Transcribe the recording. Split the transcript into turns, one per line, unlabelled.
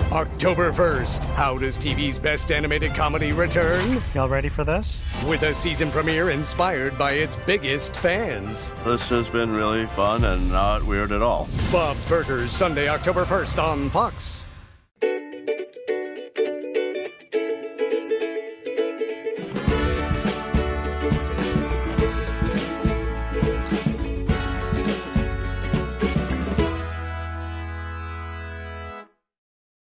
October 1st, how does TV's best animated comedy return?
Y'all ready for this?
With a season premiere inspired by its biggest fans.
This has been really fun and not weird at all.
Bob's Burgers, Sunday, October 1st on Fox.